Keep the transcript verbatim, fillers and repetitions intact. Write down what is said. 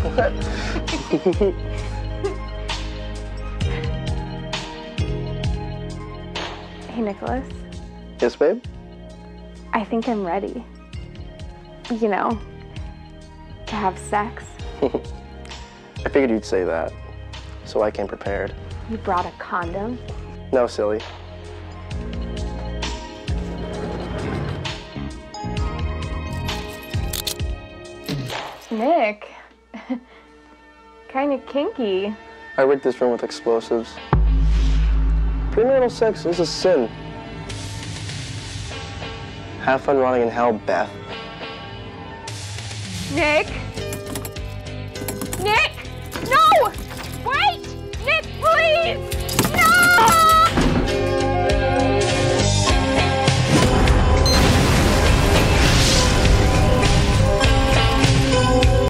Hey, Nicholas. Yes, babe? I think I'm ready. You know, to have sex. I figured you'd say that, so I came prepared. You brought a condom? No, silly. Nick. Kinda kinky. I rigged this room with explosives. Premarital sex is a sin. Have fun rotting in hell, Beth. Nick!